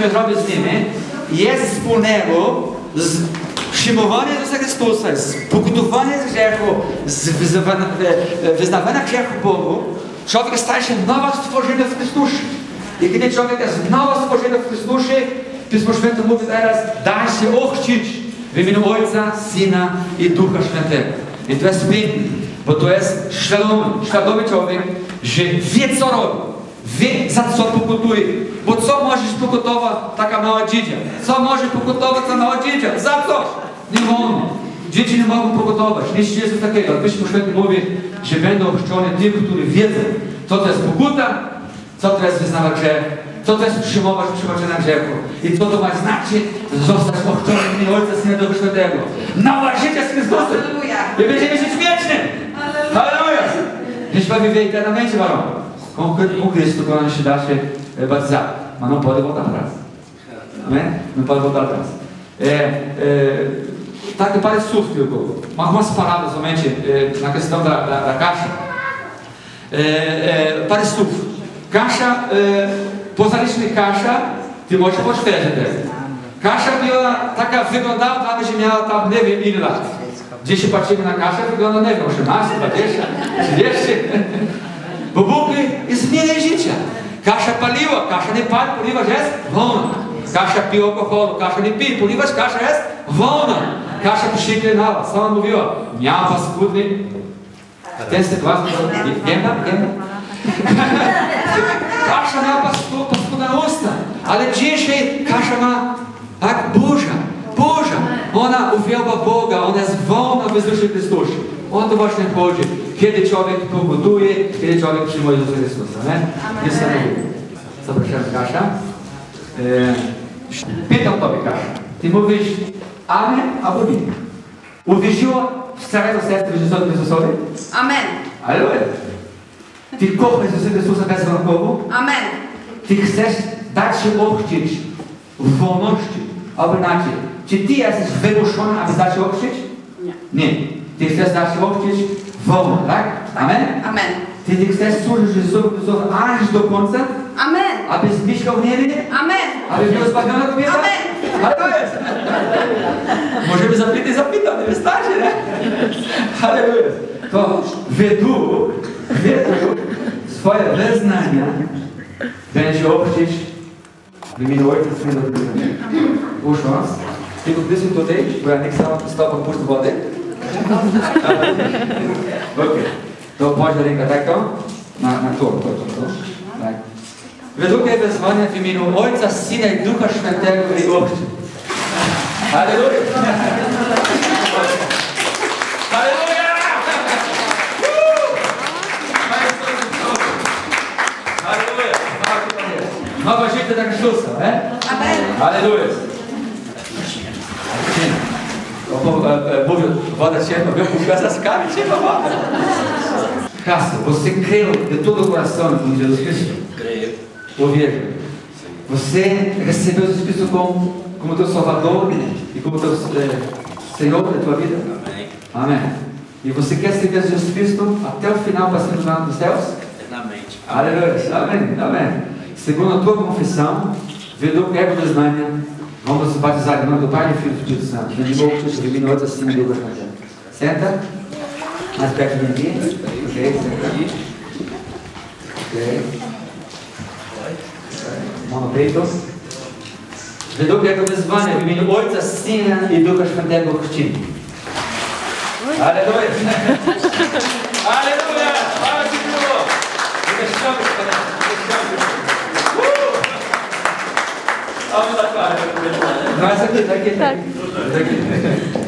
musimy zrobić z nimi, jest wspólnego z przyjmowaniem Jezusa Chrystusa, z pokutowaniem z grzechu, z wyznawania grzechu Bogu, człowiek staje się nowo stworzony w Chrystusie. I kiedy człowiek jest nowo stworzony w Chrystusie, Pismo Święte mówi teraz, daj się ochrzcić w imieniu Ojca, Syna i Ducha Świętego. I to jest piękne, bo to jest świadomy człowiek, że wie co robi, wie za co pokutuje. Bo co możesz pokutować taka mała dziedzia? Co może pokutować ta mała dziedzia? Za coś! Nie wolno. Dzieci nie mogą pokutować. Nic jest takiego. Pismo Święte mówi, że będą ochrzczone tym, którzy wiedzą, co to jest pokuta, co to jest wyznawać grzech, co to jest przyjmować przebaczenia grzechu i co to ma znaczyć zostać ochrzczonym w imieniu Ojca, Syna i Ducha Świętego. Nowe życie z Chrystusem. I będziemy żyć wiecznie. Halleluja! Gente vai viver eternamente, varão. Com Cristo, quando a gente dá batizar. Mas não pode voltar atrás. Amém? Não pode voltar atrás. Tá que parece susto, algumas palavras somente na questão da caixa. Parece susto. Caixa, pozaliśmy kasza, ty możesz poświęcić też. Kasza była taka, wyglądała tam, że miała tam nie wiem ile lat. Dzisiaj patrzymy na kaszę, wygląda nie wiem, 18, 20, 30. Bo Bóg jest zmieniaj życia. Kasza paliła, kasza nie pali, ponieważ jest wolna. Kasza piła alkoholu, kasza nie pije, ponieważ kasza jest wolna. Kasza przyklinała, sama mówiła, miała paskudny. Ten sytuacja, gęba? Kasza miała paskudne usta, ale dzisiaj kasza ma tak Boża. Ona uwielbia Boga, ona jest wolna w Jezusie Chrystusie. O to właśnie chodzi, kiedy człowiek pogotuje, kiedy człowiek przyjmuje Jezusa Chrystusa. Niesamowite. Zapraszam Kasia. Pytam Tobie, Kasia. Ty mówisz Amen albo nie. Uwierzyła z całego serca w Jezusowi? Amen. Aleluja. Ty kochasz Jezusa Chrystusa bezwarunkowo? Amen. Ty chcesz dać się ochrzcić w wolności, albo inaczej. Czy ty jesteś wymuszony, aby dać się ochrzcić? Nie. Ty chcesz dać się ochrzcić wolno, tak? Amen? Amen. Ty chcesz służyć Jezusowi aż do końca? Amen. Aby mieszkał w niebie? Amen. Aby był zbawiona kobieta? Amen. Ale to jest. Możemy zapytać, nie wystarczy, nie? Halleluja. To według swoje wyznania będzie ochrzcić w imieniu Ojca, Syna i Ducha Świętego. Usiądź. Tylko blisko tutaj, bo ja nie chcę stopać puszczać wody. Ok. To położę rękę tak to? Na to. Tak. Według wezwania w imieniu Ojca, Syna i Ducha Świętego i ochrzcić. Halleluja! Halleluja! Halleluja! Nowe życie dla Chrystusa, nie? Amen. Halleluja! Mówię, woda ciepła, była zaskami, ciepła woda. Caso, você creu de todo o coração em Jesus Cristo? Creio. Uwierzył. Você recebeu Jesus Cristo como teu Salvador e como teu Senhor da tua vida? Amém. Amém. E você quer seguir Jesus Cristo até o final para ser lá nos céus? Eternamente. Aleluia. Amém. Amém. Segundo a tua confissão, vedou pego das manhas, vamos batizar em nome do Pai, do Filho e do Espírito Santo. De novo, de minutos assim, de Deus. Senta. Mais perto de mim. Ok, senta aqui. Ok. Mão no peito. Według jego wyzwania w imieniu Ojca, Syna i Ducha Świętego chrzcimy. Aleluja! Aleluja! Chwała Ci Bogu! No jest takie.